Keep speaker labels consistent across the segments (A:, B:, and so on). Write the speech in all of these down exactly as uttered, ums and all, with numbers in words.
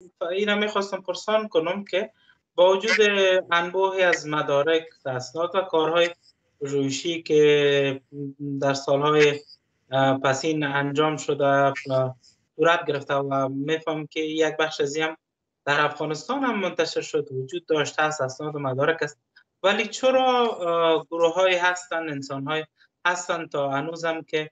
A: این را میخواستم پرسان کنم که با وجود انبوهی از مدارک، اسناد و کارهای پژوهشی که در سالهای پسین انجام شده صورت گرفته و میفهم که یک بخش از هم در افغانستان هم منتشر شد، وجود داشته است، اسناد و مدارک است، ولی چرا گروه های هستند، انسان های هستند تا هنوز هم که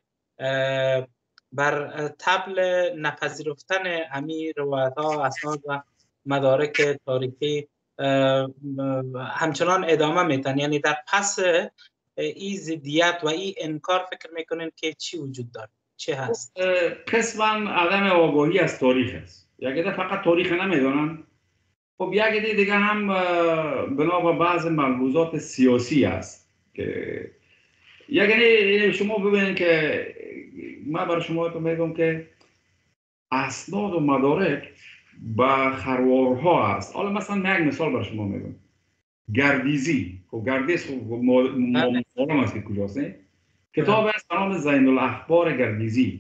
A: بر طبل نپذیرفتن امی روایت ها، اسناد و مدارک تاریخی همچنان ادامه میتن؟ یعنی در پس این ضدیت و این انکار فکر میکنین که چی وجود داره؟ چه هست؟
B: قسما عدم آگاهی از تاریخ است. یک عده فقط تاریخ نمیدونن. خب یک عده دیگه هم بنا به بعض ملحوظات سیاسی است که یعنی شما ببینید که من برای شما تو میگم که اسناد و مدارک با خروارها است. حالا مثلا من یک مثال برای شما میگم. گردیزی، خب گردیز خب معلوم است که کجاست، نه؟ کتاب است به نام زین الاخبار گردیزی.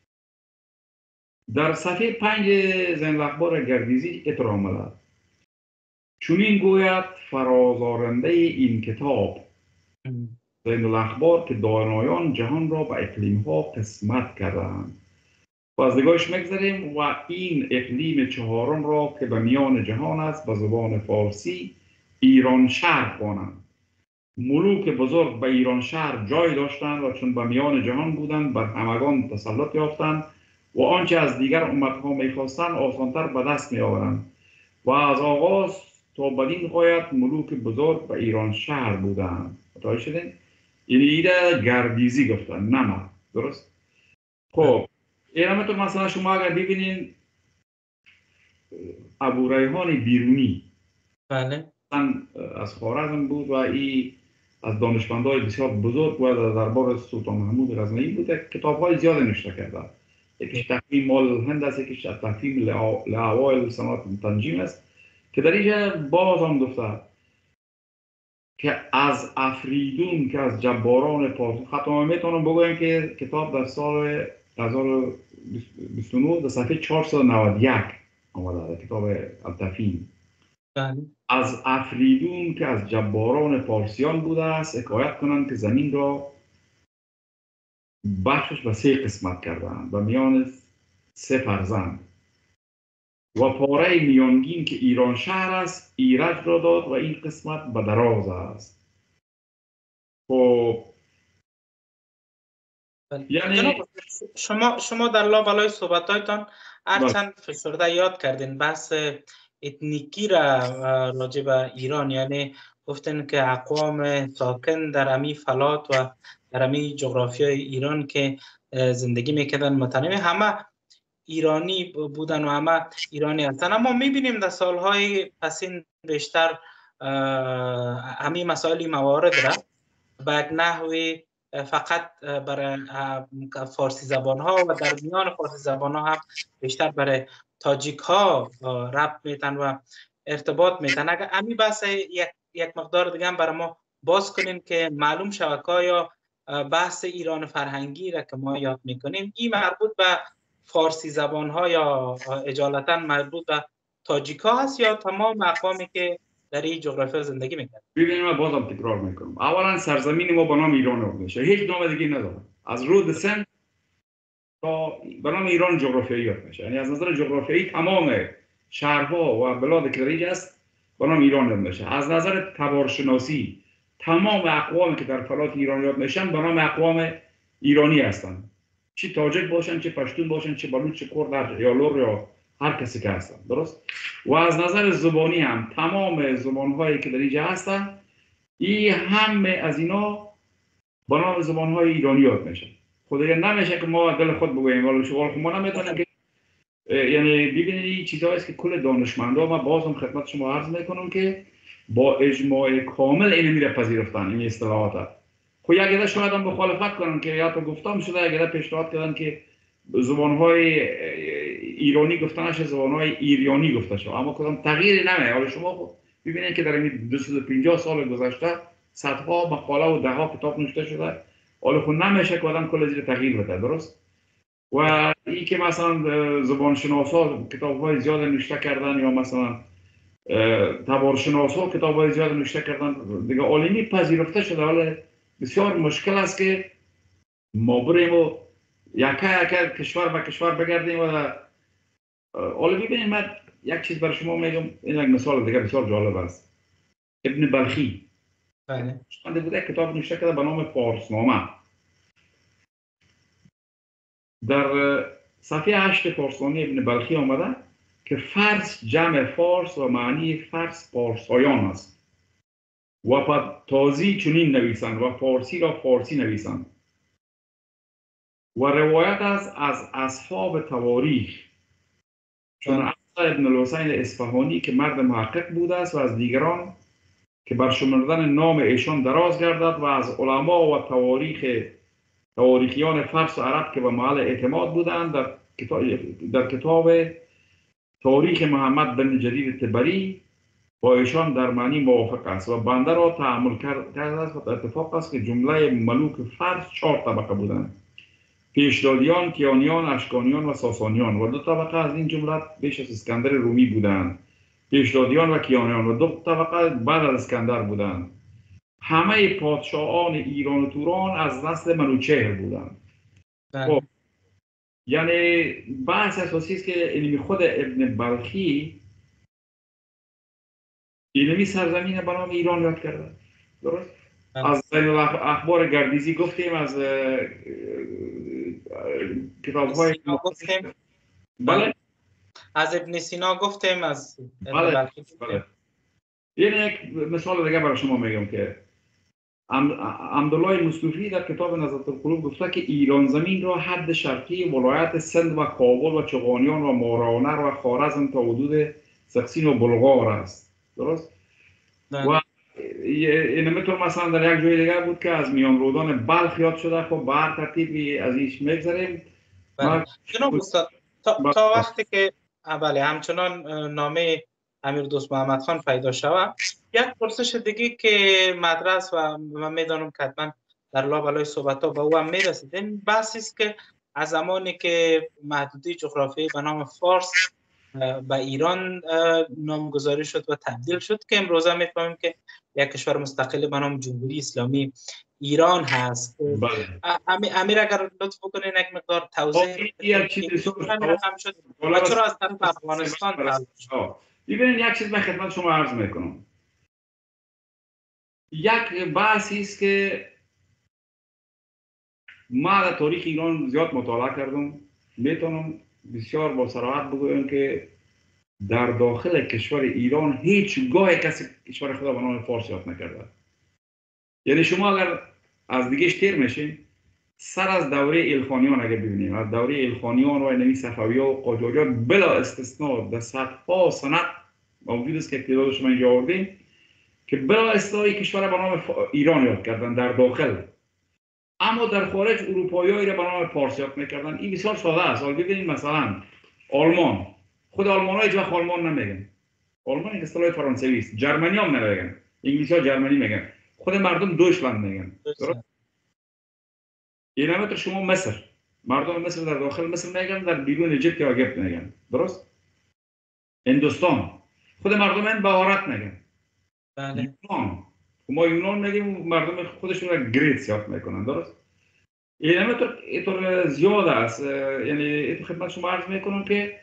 B: در صفحه پنج زین الاخبار گردیزی اطلاع آمده چنین گوید فرازآرنده این کتاب زین الاخبار که دانایان جهان را به اقلیم ها قسمت کردند و از نگاهش میگذاریم و این اقلیم چهارم را که به میان جهان است به زبان فارسی ایران شهر خوانند. ملوک بزرگ به ایران شهر جای داشتند و چون به میان جهان بودند بر همگان تسلط یافتند و آنچه از دیگر امتها میخواستند آسانتر به دست میآورند و از آغاز تا بدین غایت ملوک بزرگ به ایران شهر بودند. متوجه شدین؟ یعنی ایده گردیزی گفتن، نه درست؟ خب اینا تو مثلا شما اگر ببینین ابو ریحان بیرونی
A: بله
B: از خوارزم بود و این از دانشمندای بسیار بزرگ و در دربار سلطان محمود غزنوی بود، کتاب‌های زیاد نوشته کرده. یکیش تقویم مال هند است، یکیش تقویم لاوائل صناعت تنجیم است که در اینجا باز هم گفته که از افریدون که از جباران پارس، حتی میتونم بگویم که کتاب در سال هزار و بیست و نه در صفحه چهارصد و نود و یک آمده در کتاب التفهیم. از افریدون که از جباران پارسیان بوده است حکایت کنند که زمین را بخشش به سه قسمت کردند و میان سه فرزند و پاره میانگین که ایران شهر است ایرج را داد و این قسمت به دراز است. خب
A: یعنی شما شما در لابلای صحبتایتان هرچند فشرده یاد کردین بحث اتنیکی را راجع به ایران، یعنی گفتن که اقوام ساکن در امی فلات و در امی جغرافیای ایران که زندگی میکردن متنوع همه ایرانی بودن و همه ایرانی هستن، اما میبینیم در سالهای پسین بیشتر همین مسائل موارد را به یک نحوی فقط برای فارسی زبان ها و در میان فارسی زبان ها هم بیشتر برای تاجیک ها ربط میتن و ارتباط میتن. اگر امی بحث یک, یک مقدار دیگه هم برای ما باز کنیم که معلوم شود یا بحث ایران فرهنگی را که ما یاد میکنیم این مربوط به فارسی زبان ها یا اجالتا مربوط به تاجیک ها هست یا تمام اقوامی که در این جغرافیا زندگی میکنن؟
B: ببینید من بازم تکرار میکنم، اولا سرزمین ما به نام ایران نام میشه، هیچ نام دیگه نداره. از رود سند تا به نام ایران جغرافیایی یاد میشه، یعنی از نظر جغرافیایی تمام شهرها و بلاد که در است به نام ایران یاد میشه. از نظر تبارشناسی تمام اقوامی که در فلات ایران یاد میشن به نام اقوام ایرانی هستن، چه تاجک باشن، چه پشتون باشن، چه بلوچ، چه کرد یا لور یا هر کسی که هستن، درست؟ و از نظر زبانی هم تمام زبان‌هایی که در اینجا هستن این همه از اینا به نام زبان‌های ایرانی یاد میشن. خود دیگه نمیشه که ما دل خود بگوییم، ولی شما ما نمیدونیم که یعنی ببینید این چیزایی است که کل دانشمندا ما بازم خدمت شما عرض میکنم که با اجماع کامل علمی را پذیرفتن این اصطلاحات. خب یک عده شاید هم مخالفت کنن که یا تو گفتم شده، یک عده پیشنهاد کردن که زبان‌های ایرانی گفته نشه، زبان‌های ایریانی گفته شد، اما کدام تغییری نمیاد. حالا شما خب ببینید که در این دویست و پنجاه سال گذشته صدها مقاله و ده ها کتاب نوشته شده، حالا خب نمیشه که آدم کل زیر تغییر بده، درست؟ و این که مثلا زبانشناسا کتاب‌های زیاد نوشته کردن یا مثلا تبارشناسا کتاب‌های زیاد نوشته کردن دیگه عالمی پذیرفته شده، ولی بسیار مشکل است که ما بریم و یکه یکه کشور به کشور بگردیم. و عالمی ببینید من یک چیز برای شما میگم، این یک مثال دیگه بسیار جالب است. ابن بلخی
A: بله
B: من بوده کتاب نوشته کرده به نام فارسنامه. در صفحه هشت فارسنامه ابن بلخی آمده که فارس جمع فارس و معنی فارس پارسایان است و پد تازی چنین نویسند و فارسی را فارسی نویسند و روایت است از اصحاب تواریخ چون عبد ابن الحسین اصفهانی که مرد محقق بوده است و از دیگران که بر شمردن نام ایشان دراز گردد و از علما و تواریخ تواریخیان فارس و عرب که به محل اعتماد بودند در کتاب, در کتاب تاریخ محمد بن جریر طبری با ایشان در معنی موافق است و بنده را تأمل کرده است و اتفاق است که جمله ملوک فارس چهار طبقه بودند: پیشدادیان، کیانیان، اشکانیان و ساسانیان و دو طبقه از این جمله بیش از اسکندر رومی بودند. پیشدادیان و کیانیان و دو طبقه بعد از اسکندر بودند. همه پادشاهان ایران و توران از نسل منوچهر بودند. خب یعنی بحث اساسی است که علمی خود ابن بلخی علمی سرزمین به نام ایران یاد کرده. درست؟ از بین اخبار گردیزی گفتیم، از کتاب‌های
A: گفتیم،
B: بله،
A: از ابن سینا گفتیم، از ابن
B: بله.
A: بلخی
B: بله. یعنی یک مثال دیگه برای شما میگم که عبدالله مصطفی در کتاب نظرت القلوب گفته که ایران زمین را حد شرقی ولایت سند و کابل و چغانیان و مارانر و خوارزم تا حدود سقسین و بلغار است. درست؟
A: ده.
B: و اینمیتون مثلا در یک جای دیگه بود که از میان رودان بلخ یاد شده. خب به هر ترتیبی از ایش میگذاریم.
A: جناب استاد تا, تا وقتی که بله همچنان نامه امیر دوست محمد خان پیدا شود، یک پرسش دیگه که مدرس و من میدانم که حتما در لابلای صحبت ها به او هم میرسید، این بحثی است که از زمانی که محدوده جغرافیایی به نام فارس به ایران نامگذاری شد و تبدیل شد که امروزه میفهمیم که یک کشور مستقل به نام جمهوری اسلامی ایران هست.
B: بله.
A: امیر اگر لطف بکنین یک مقدار توضیح هم شد و چرا از طرف افغانستان تعلق.
B: ببینید یک چیز من خدمت شما عرض میکنم. یک بحثی است که ما در تاریخ ایران زیاد مطالعه کردم، میتونم بسیار با صراحت بگویم که در داخل کشور ایران هیچگاه کسی کشور خود به نام فارس یاد نکرده. یعنی شما اگر از دیگهش تیر میشین، سر از دوره ایلخانیان اگر ببینیم، از دوره ایلخانیان و اینمی صفوی‌ها و قاجاریان بلا استثناء در صدها سند موجود است که اطلاعاتش من اینجا آوردیم که بلا استثناء کشور به نام ایران یاد کردن در داخل، اما در خارج اروپایی‌ها را به نام فارس یاد میکردن. این بسیار ساده است. حالا ببینید مثلا آلمان، خود آلمان‌ها هیچ وقت آلمان نمیگن. آلمان یک اصطلاح فرانسوی است. جرمنی هم نمیگن. انگلیسی‌ها جرمنی میگن. خود مردم دویچلند میگن. درست؟ این همه شما مصر، مردم مصر در داخل مصر میگن، در بیرون اجیپت یا اگپت میگن. درست؟ هندوستان خود مردم این بهارت میگن.
A: بله.
B: یونان، ما یونان میگیم، مردم خودشون را گریت یاد میکنن. درست؟ این همه طور اینطور زیاد است. یعنی این خدمت شما عرض میکنم که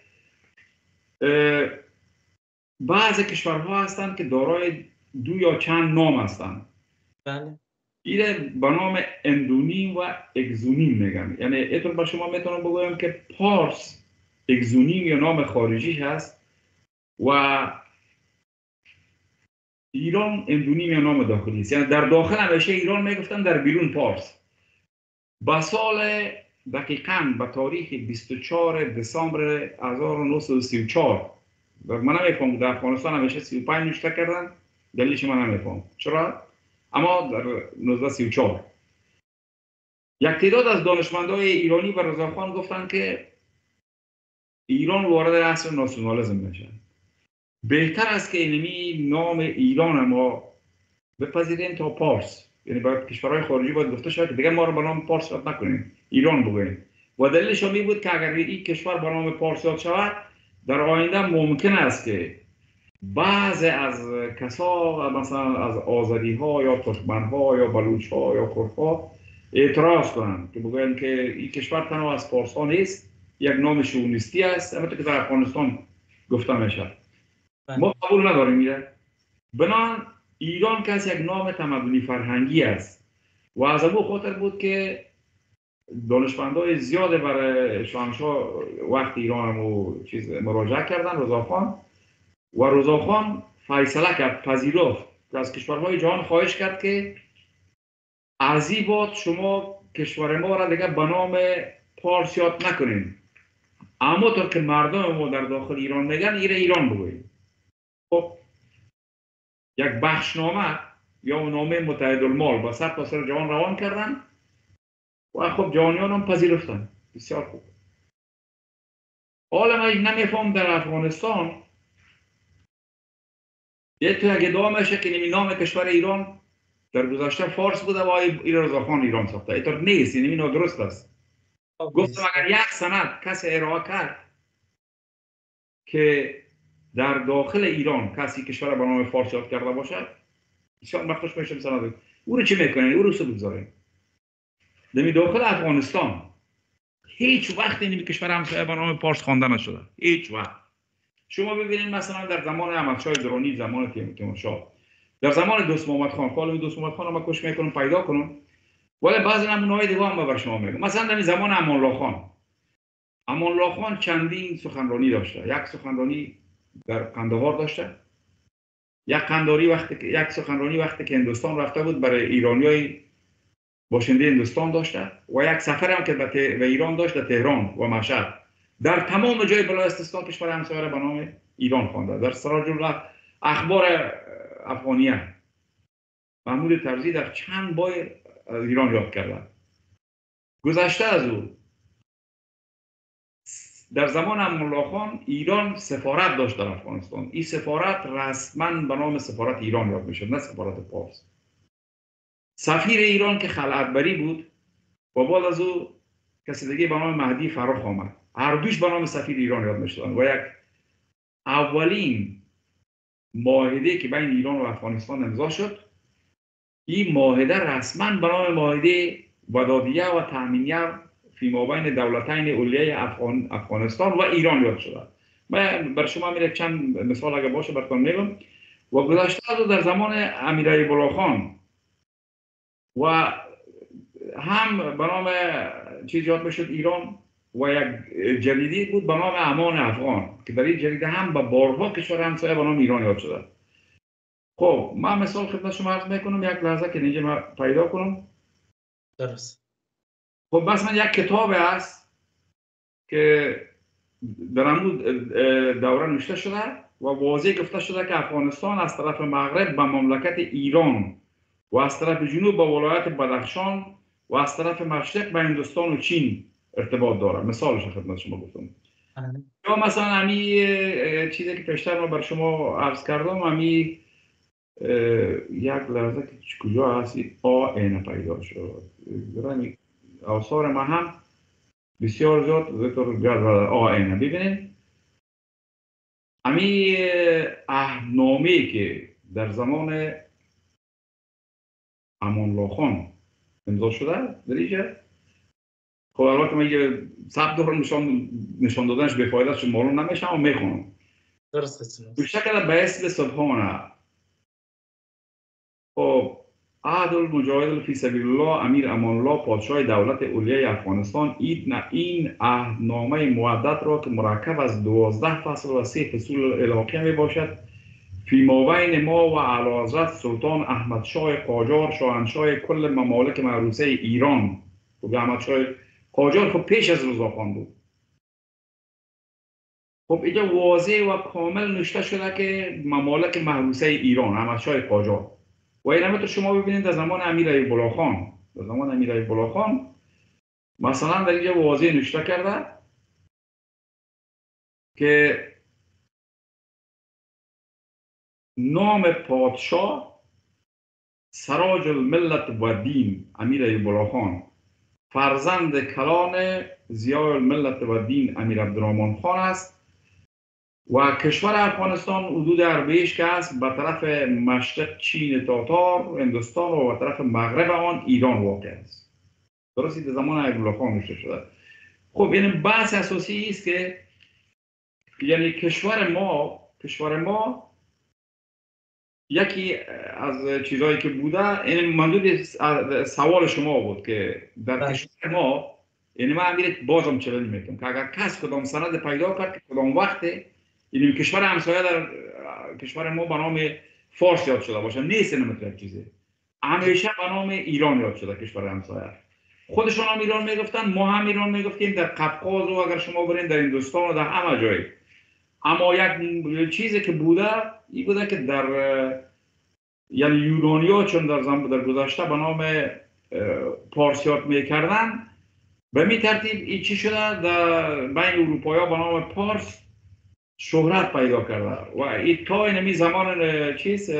B: بعضی کشورها هستند که دارای دو یا چند نام هستند.
A: بله.
B: اینه به نام اندونیم و اگزونیم میگن. یعنی اینطور با شما میتونم بگویم که پارس اگزونیم یا نام خارجی هست و ایران اندونیم یا نام داخلی است. یعنی در داخل همیشه ایران میگفتن، در بیرون پارس. با سال دقیقاً به تاریخ بیست و چهارم دسامبر هزار و نهصد و سی و چهار، من نمیفهم در افغانستان همیشه سی و پنج نوشته کردن، دلیلش من نمیفهم چرا، اما در نوزده سی و چهار یک تعداد از دانشمندای ایرانی و رضاخان گفتن که ایران وارد عصر ناسیونالیسم میشه. بهتر است که اینمی نام ایران ما بپذیریم تا پارس. یعنی باید کشورهای خارجی باید گفته شود که دیگه ما رو به نام پارس یاد نکنیم، ایران بگوییم. و دلیلش می بود که اگر این کشور به نام پارس یاد شود در آینده ممکن است که بعضی از کسا مثلا از آزادی ها یا ترکمن ها یا بلوچ ها یا کرد ها اعتراض کنند که بگویند که این کشور تنها از پارس ها نیست، یک نام شونیستی است، البته که در افغانستان گفته میشه. ما قبول نداریم میره. بنان ایران که از یک نام تمدنی فرهنگی است و از ابو خاطر بود که دانشمندای زیاده برای شاهنشاه وقت ایران رو چیز مراجعه کردن، رضاخان، و رضاخان فیصله کرد، پذیرفت که از کشورهای جهان خواهش کرد که از این بعد شما کشور ما را دیگه به نام پارس یاد نکنین، اما طور که مردم ما در داخل ایران میگن ایره ایران بگوییم. خب یک بخشنامه یا نامه متحد المال با سر تا سر جهان روان کردن و خب جهانیان هم پذیرفتن. بسیار خوب. حالا من نمیفهم در افغانستان یه تو اگه ادعا میشه که نمی نام کشور ایران در گذشته فارس بوده و این رضاخان ایران ساخته. اینطور نیست، این نادرست است. گفتم اگر یک سند کسی ارائه کرد که در داخل ایران کسی کشور به نام فارس یاد کرده باشد، بسیار مخصوص میشم سند او رو چی میکنین؟ او رو سو بگذارین. در داخل افغانستان هیچ وقت این کشور همسایه به نام پارس خوانده نشده، هیچ وقت. شما ببینید مثلا در زمان احمدشاه درانی، زمان تیمورشاه، در زمان دوست محمد خان، خالد دوست محمد خان ما کوشش میکنم پیدا کنم، ولی بعضی نمونه‌های دیگه هم بر شما میگم. مثلا در زمان امان الله خان، امان الله خان چندین سخنرانی داشته. یک سخنرانی در قندهار داشته، یک قنداری وقتی یک سخنرانی وقتی که هندوستان رفته بود برای ایرانیای باشنده هندوستان داشته و یک سفر هم که به ایران داشت در تهران و مشهد. در تمام جای بلوچستان کشور همسایه را به نام ایران خوانده. در سراج اخبار افغانیه محمود طرزی در چند بار ایران یاد کرده. گذشته از او در زمان امان الله خان ایران سفارت داشت در افغانستان. این سفارت رسما به نام سفارت ایران یاد میشد، نه سفارت پارس. سفیر ایران که خلعتبری بود و بعد از او کسی دیگه به نام مهدی فراخ آمد، هر دوش به نام سفیر ایران یاد میشدن و یک اولین معاهده که بین ایران و افغانستان امضا شد، این معاهده رسما به نام معاهده ودادیه و تامینیه فی مابین دولتین علیه افغان افغانستان و ایران یاد شده. من بر شما میره چند مثال اگه باشه براتون میگم. و گذشته از در زمان امیر ایوب الله خان و هم به نام چیز یاد میشد ایران و یک جریده بود به نام امان افغان که در این جریده هم به بارها کشور همسایه به نام ایران یاد شده. خب من مثال خدمت شما عرض میکنم، یک لحظه که اینجا من پیدا کنم.
A: درست.
B: خب بس من یک کتاب است که در همون دوره نوشته شده و واضح گفته شده که افغانستان از طرف مغرب به مملکت ایران و از طرف جنوب به ولایت بدخشان و از طرف مشرق به هندوستان و چین ارتباط داره. مثالش خدمت شما گفتم. یا مثلا همی چیزی که پیشتر ما بر شما عرض کردم، همی یک لحظه که کجا هستی آ این پیدا شد. آثار ما هم بسیار زیاد ذکر کرد آ این. ببینید همی عهدنامه‌ای که در زمان امان الله خان امضا شده در اینجا، خب البته من یه ثبت دارم نشان نشان دادنش بفایده است، معلوم نمیشه اما میخونم.
A: درسته.
B: به شکل به اسم سبحانه. خب عهد المجاهد فی سبیل الله امیر امان الله پادشاه دولت علیه افغانستان این عهدنامه مودت را که مرکب از دوازده فصل و سه فصول الحاقیه می باشد فی مابین ما و اعلیحضرت سلطان احمد شاه قاجار شاهنشاه کل ممالک موروثه ایران. خب احمد شاه قاجار خب پیش از رضاخان بود. خب اینجا واضح و کامل نوشته شده که ممالک موروثه ایران احمد شاه قاجار. و این همه تو شما ببینید در زمان امیر ایوب الله خان، در زمان امیر ایوب الله خان مثلا در اینجا واضح نوشته کرده که نام پادشاه سراج الملت و دین امیر ایوب الله خان فرزند کلان ضیاء الملت و دین امیر عبدالرحمن خان است و کشور افغانستان حدود اربعیش که است به طرف مشرق چین تاتار هندوستان و به طرف مغرب آن ایران واقع است. درستی در زمان ایبالله خان نوشته شده. خب یعنی بحث اساسی است که یعنی کشور ما کشور ما یکی از چیزهایی که بوده، یعنی منظور سوال شما بود که در کشور ما، یعنی من امیر بازم چلنج میکنم که اگر کس کدام سند پیدا کرد که کدام وقت یعنی کشور همسایه در کشور ما به نام فارس یاد شده باشه، نیست نمیتونه چیزی، همیشه به نام ایران یاد شده کشور همسایه. خودشون هم ایران میگفتن، ما هم ایران میگفتیم، در قفقاز و اگر شما برین در هندوستان و در همه جای. اما یک چیزی که بوده این بوده که در یعنی یونانیا چون در زمان در گذشته به نام پارسیات میکردن، به می ترتیب این چی شده در بین اروپایی ها به نام پارس شهرت پیدا کرده و این تا اینمی زمان چیز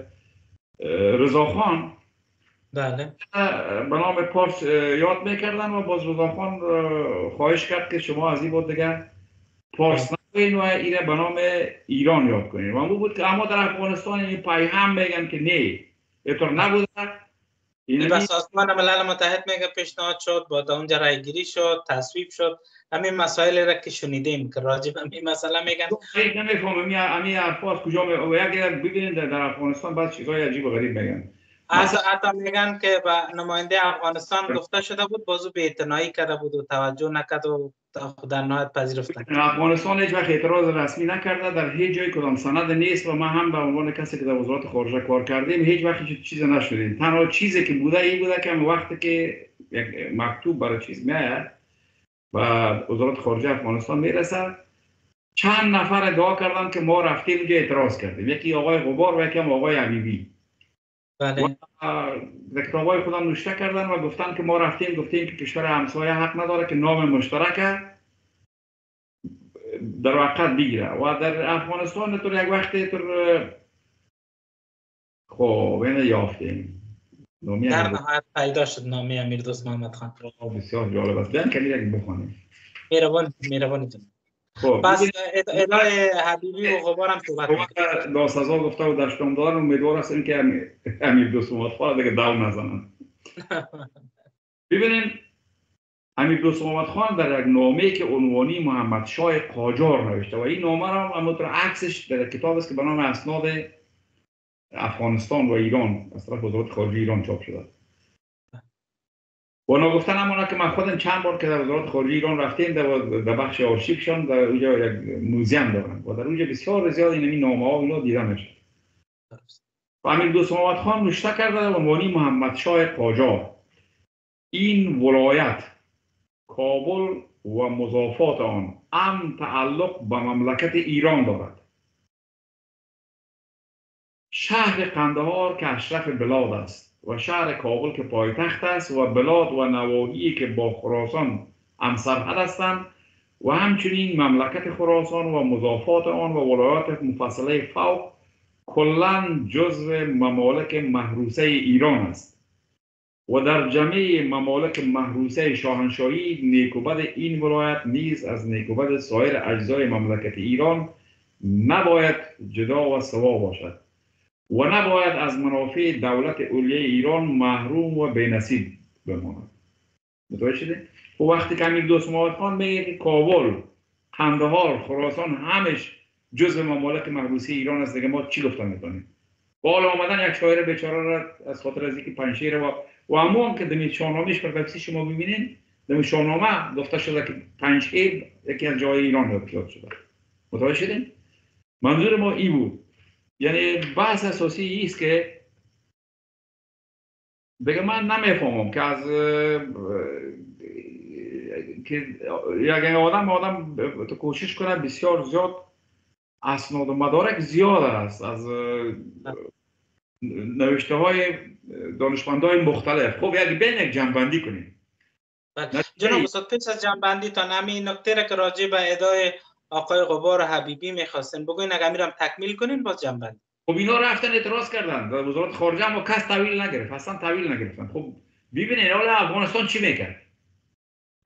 B: رضاخان
A: بله
B: به نام پارس یاد میکردن و باز رضاخان خواهش کرد که شما از این بود دیگه پارس نکنین و اینه به نام ایران یاد کنین و اون بود که اما در افغانستان این پای هم میگن که نه اینطور نبوده.
A: این بس سازمان ملل متحد میگه پیشنهاد شد، با اونجا رای گیری شد، تصویب شد. همین مسائل را که شنیدیم که راجع به این مسئله میگن
B: خیلی نمیفهمم همین همین حرفاست کجا می و اگر ببینید در, در افغانستان بعض چیزای عجیب و غریب میگن.
A: از حتی میگن که با نماینده افغانستان گفته شده بود بازو بی‌اعتنایی کرده بود و توجه نکرد و در نهایت پذیرفتن.
B: افغانستان هیچ وقت اعتراض رسمی نکرده در هیچ جای کدام سند نیست و ما هم به عنوان کسی که در وزارت خارجه کار کردیم هیچ وقت هیچ چیزی نشدیم. تنها چیزی که بوده این بوده که وقتی که یک مکتوب برای چیز میاد و وزارت خارجه افغانستان میرسه چند نفر ادعا کردن که ما رفتیم اونجا اعتراض کردیم، یکی آقای غبار و یکی آقای حبیبی.
A: بله.
B: در کتابای خودم نوشته کردن و گفتن که ما رفتیم گفتیم که کشور همسایه حق نداره که نام مشترک در واقع بگیره و در افغانستان تو یک وقتی تو خب اینه یافتیم نامی
A: در نهایت پیدا شد نامی امیر دوست محمد خان.
B: بسیار جالب است، بیان کلی یک بخونیم.
A: مهربان مهربانیتون.
B: خب
A: پس ادعای حبیبی و غبار هم صحبت
B: می‌کنیم. داسازا گفته و داشتم دارم امیدوار هستم که امیر دوست محمد خان دیگه داو نزنن. ببینید امیر دوست محمد خان در یک نامه‌ای که عنوانی محمد شاه قاجار نوشته و این نامه را همونطور عکسش در کتاب است که به نام اسناد افغانستان و ایران از طرف وزارت خارجه ایران چاپ شده. و اونا گفتن همونا که من خودم چند بار که در وزارت خارجه ایران رفتیم در بخش آرشیوشان در اونجا یک موزیم دارن و در اونجا بسیار زیاد این نامه‌ها اینا دیده میشه. و امیر دوست محمد خان نوشته کرده به عنوان محمد شاه قاجار این ولایت کابل و مضافات آن هم تعلق به مملکت ایران دارد. شهر قندهار که اشرف بلاد است و شهر کابل که پایتخت است و بلاد و نواحی که با خراسان همسرحد هستند و همچنین مملکت خراسان و مضافات آن و ولایات مفصله فوق کلاً جزو ممالک محروسه ایران است و در جمعی ممالک محروسه شاهنشاهی نیکوبد این ولایت نیز از نیکوبد سایر اجزای مملکت ایران نباید جدا و سوا باشد و نباید از منافع دولت علیه ایران محروم و بی‌نصیب بماند. متوجه شدید؟ و وقتی که امیر دوست محمد خان میگه که کابل، قندهار، خراسان همش جزء ممالک محروسه ایران است، دیگه ما چی گفتن میکنیم؟ بالا آمدن یک شاعر بیچاره را از خاطر از اینکه پنجشیر و و همون که در شاهنامه‌اش پرفکسی شما ببینید در شاهنامه گفته شده که پنجشیر یکی از جای ایران یاد شده. متوجه شدید؟ منظور ما این بود. یعنی بحث اساسی است که دیگه من نمیفهمم که از که یک آدم آدم تو کوشش کنه بسیار زیاد اسناد و مدارک زیاد است از نوشته های دانشمندای مختلف. خب یک بین یک جنبندی کنیم.
A: جناب استاد پیش از جنبندی تا همین نکته را که راجع به ادعای آقای غبار حبیبی میخواستن بگوین اگر میرم تکمیل کنین باز جنبندی.
B: خب اینا رفتن اعتراض کردن در وزارت خارجه اما کس تحویل نگرفت، اصلا تحویل نگرفتن. خب ببینید حالا افغانستان چی میکرد؟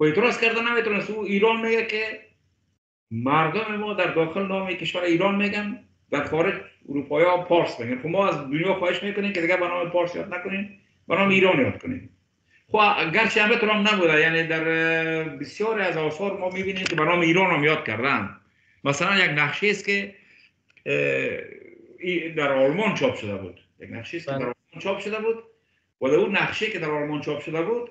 B: خب اعتراض کرده نمیتونست. او ایران میگه که مردم ما در داخل نام کشور ایران میگن، در خارج اروپایی ها پارس میگن. خب ما از دنیا خواهش میکنیم که دیگه به نام پارس یاد نکنیم، به نام ایران یاد کنیم. خب گرچه همه طور هم نبوده، یعنی در بسیاری از آثار ما میبینیم که به نام ایران هم یاد کردن. مثلا یک نقشه است که در آلمان چاپ شده بود، یک نقشه است که در آلمان چاپ شده بود و در اون نقشه که در آلمان چاپ شده بود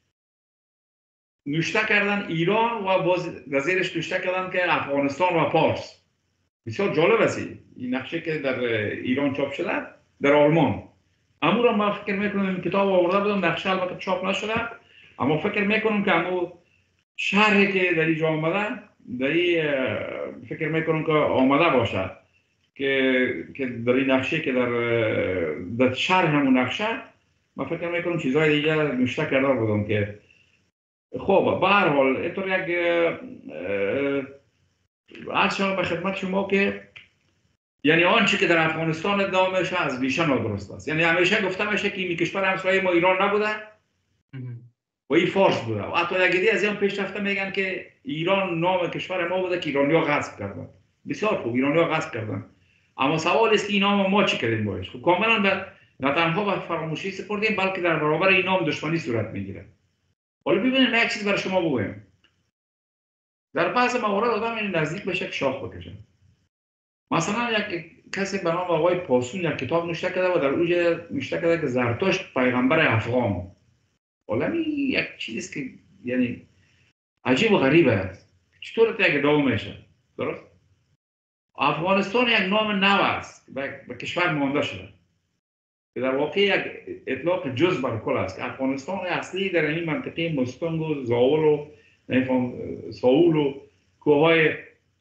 B: نوشته کردن ایران و باز زیرش نوشته کردن که افغانستان و پارس. بسیار جالب است این نقشه که در ایران چاپ شده در آلمان. اما را ما فکر میکنم این کتاب آورده بودم، نقشه البته چاپ نشده، اما فکر میکنم که امو شرحی که در اینجا آمده در این فکر میکنم که آمده باشه که که در این نقشه که در در شرح همون نقشه ما فکر میکنم چیزهای دیگه نوشته کرده بودم که خب به هر حال اینطور یک عرض شما به خدمت شما که یعنی آنچه که در افغانستان ادعا میشه از ریشه نادرست است. یعنی همیشه گفته میشه که این کشور همسایه ما ایران نبوده و این فارس بوده و حتی یکی از این پیش رفته میگن که ایران نام کشور ما بوده که ایرانی‌ها غصب کردن. بسیار خوب، ایرانی‌ها غصب کردن، اما سوال است که این نام ما چی کردیم باش؟ خب کاملا به نه تنها به فراموشی سپردیم بلکه در برابر این نام دشمنی صورت میگیره. حالا ببینید یک چیز برای شما بگویم. در بعض موارد آدم نزدیک بشه که شاخ بکشه. مثلا یک کسی به نام آقای پاسون یک کتاب نوشته کرده و در اونجا نوشته کرده که زرتشت پیغمبر افغان. حالا این یک چیزی که یعنی عجیب و غریب است. چطور تا یک ادعا میشه؟ درست؟ افغانستان یک نام نو است به کشور مانده شده. که در واقع یک اطلاق جز بر کل است که افغانستان اصلی در این منطقه مستنگ و زاول و نمیفهم ساول و کوههای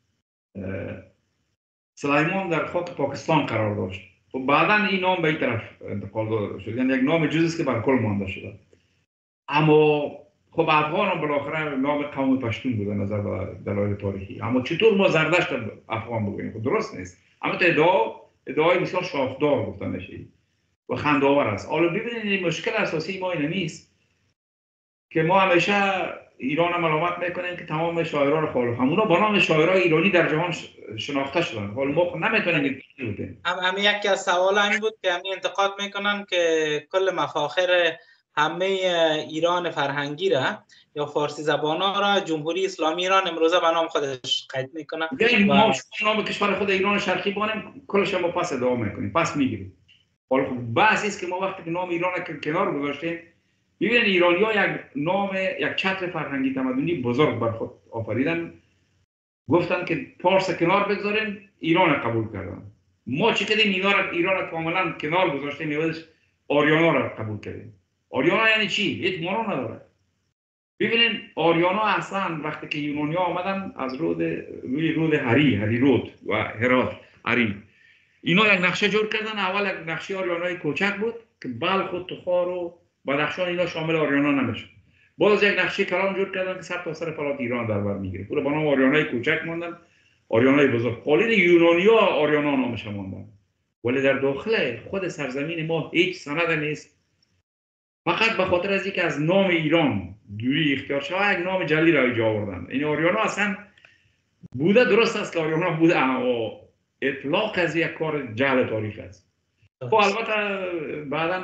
B: سلیمان در خاک پاکستان قرار داشت. خب بعدا این نام به این طرف انتقال داده شد، یعنی یک نام جز است که بر کل مانده شده. اما خب افغان هم بالاخره نام قوم پشتون بوده نظر به دلایل تاریخی. اما چطور ما زردشت افغان بگوییم؟ خب درست نیست. اما ادعا ادعای بسیار شاخدار گفته میشه و خنده‌آور است. حالا ببینید مشکل اساسی ما اینه نیست که ما همیشه ایران هم ملامت میکنیم که تمام شاعران خالق همونا با نام شاعرای ایرانی در جهان شناخته شدن. حالا ما نمیتونیم بگیم.
A: هم یکی از سوالا این بود که همین انتقاد میکنن که کل مفاخر همه ایران فرهنگی را یا فارسی زبانا را جمهوری اسلامی ایران امروزه به نام خودش قید میکنه.
B: یعنی ما نام کشور خود ایران شرقی بانیم کلش ما پس ادعا میکنیم، پس میگیریم. حالا خب بحث است که ما وقتی که نام ایران را کنار گذاشتیم، ببینید ایرانی‌ها یک نام یک چتر فرهنگی تمدنی بزرگ بر خود آفریدن، گفتن که پارس کنار بگذاریم، ایران قبول کردن. ما چه کردیم؟ ایران را ایران را کاملا کنار گذاشتیم، میوادش آریانا را قبول کردیم. آریانا یعنی چی؟ هیچ معنا نداره. ببینید آریانا اصلا وقتی که یونانی‌ها آمدن از رود روی رود هری، هری رود و هرات، هری، اینا یک نقشه جور کردن. اول یک نقشه آریانای کوچک بود که بلخ و تخار و بدخشان اینا شامل آریانا نمیشه. باز یک نقشه کلان جور کردن که سر تا سر فلات ایران در بر میگیره. پورا با نام آریانای کوچک ماندن، آریانای بزرگ. قالین یونانی‌ها آریانا نامش ماندن. ولی در داخل خود سرزمین ما هیچ سند نیست. فقط به خاطر از اینکه از نام ایران دوری اختیار شده یک نام جلی را ایجاد آوردن. این آریانا اصلا بوده، درست است که آریانا بوده، اما اطلاق از یک کار جعل تاریخ است. خب البته بعداً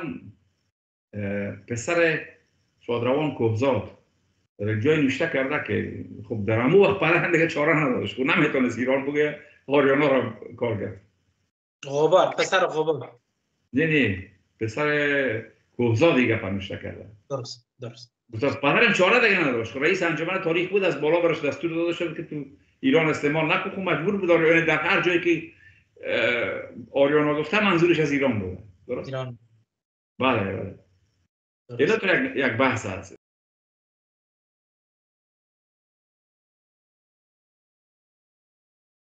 B: پسر شادروان کوهزاد در جای نوشته کرده که خب در همون وقت بعداً دیگه چاره نداشت، خب نمیتونست ایران بگه آریانا را کار کرد.
A: غبار، پسر غبار.
B: نه نه پسر کوهزاد دیگه پنوشته کرده.
A: درست درست.
B: گفت پدرم چاره دیگه نداشت. رئیس انجمن تاریخ بود، از بالا برش دستور داده شد که تو ایران استعمال نکن. خب مجبور بود آریانا در هر جایی که آریانا گفته منظورش از ایران بود. درست؟
A: ایران.
B: بله بله. اینا تو یک بحث هست.